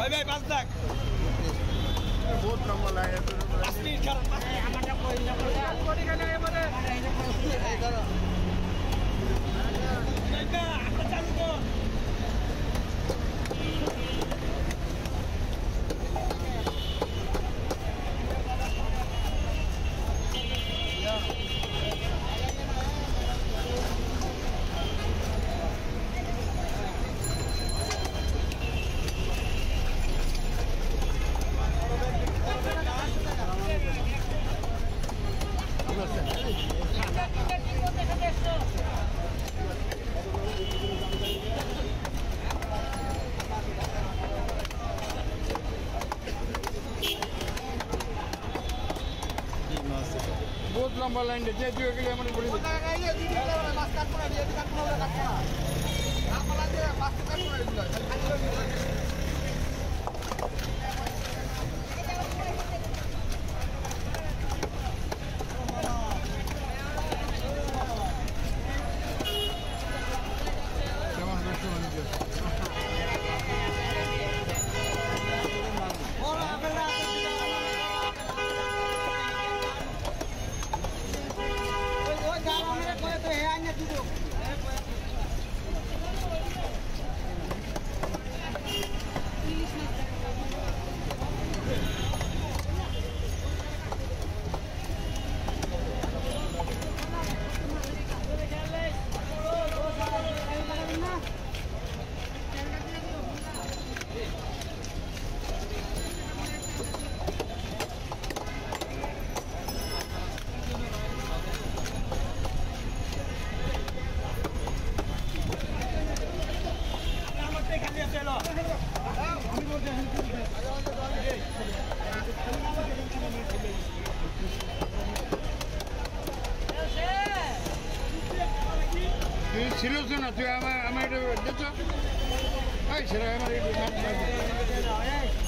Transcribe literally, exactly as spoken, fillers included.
ভাই ভাই পাঁচ লাখ বহুত নম্বর লাগে পাঁচ মিনিট খারাপ আমারটা কই না কোটি টাকা এবারে এই ধরো না আমরা চালু কর बहुत लंबा लाइन है जे जो के लिए हमने बड़ी पता है ये दीदी वाला मास्क काट पड़ा ये काट पड़ा काट पड़ा आप वाला दे मास्क काट पड़ा दिला केमन रस्तो भन्नु और अगर कोई तो है आने दीदो ছিল না তুই আমার আমার এটা দেখছো এই ছেলে আমার